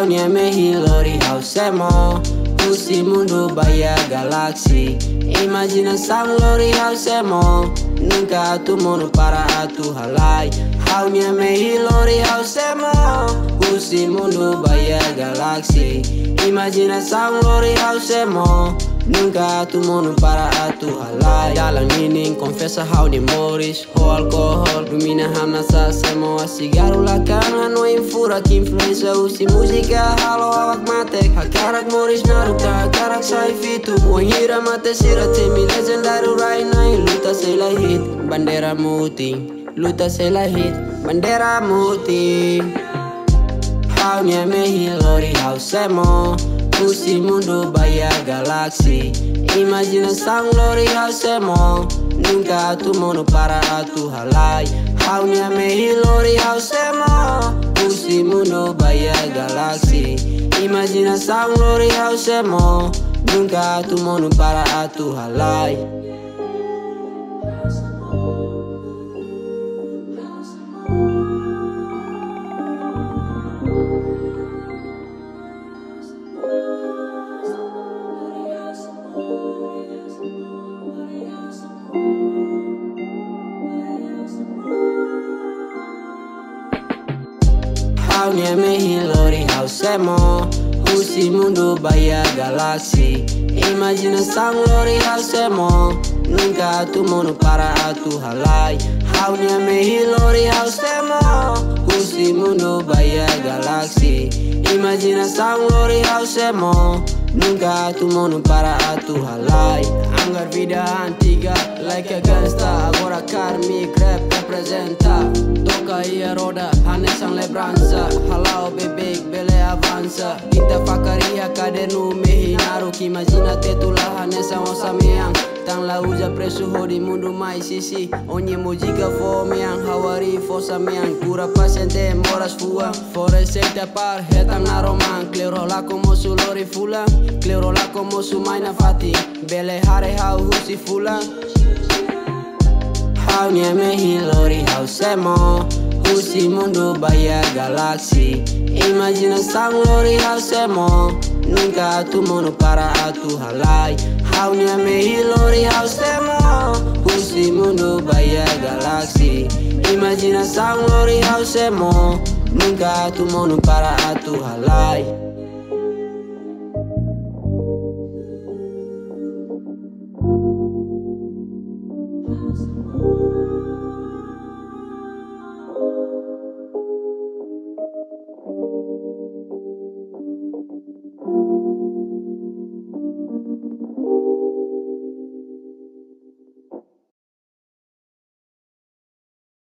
Hauniame lori hausemo Usi mundo baya galaksi Imagina sang lori hausemo Nunca atu mono para atu halai Hauniame lori hausemo Usi mundo baya galaksi Imagina sang lori hausemo Nunca atu mono para atu halai Dalam nining confessa hauni moris Ho alcohol domina hamna sa semo Asigaru lakan no infura que influencia usi música halo awak matek Hakarak moris naruka hakarak saifitu Wangira mate sirate mi legendaru right now Luta sela hit bandera muti Luta sela hit bandera muti Hauniame lori hausemo Usi mundo baya galaksi Imagina sang lori hausemo Nunca atu mono para atu halai Hauniame lori hausemo Usi mundo baya galaksi Imagina sang lori hausemo Nunca atu mono para atu halai Hauniame lori hausemo Usi mundo baya galaksi Imagina sang lori hausemo Nunca atu mono para atu halai Hauniame lori hausemo Usi mundo baya galaksi Imagina sang lori hausemo Nunca atu mono para atu halai Anggar vida antiga like a gangsta Agora karmi rap representa Toca ia roda hanesang lebranza Halau bebek bele avanza Kita fakaria kadenu mehi naruki Imagina tetula hanesang osameang Tang la uja presu hodi mundo mai sisi Onye mojiga fo meang hawari fosa meang Pura paciente moras fua Foresenta par hetang naroman Kleuro la como su lori fula Kleuro la como su maina fati Bele hare hau husi fula Hauniame lori hausemo Usi mundo baya galaksi Imagina sang lori hausemo Nunca atu mono para atu halai Hauniame lori hausemo Usi mundo baya galaksi Imagina sang lori hausemo Nunca atu mono para atu halai Awesome.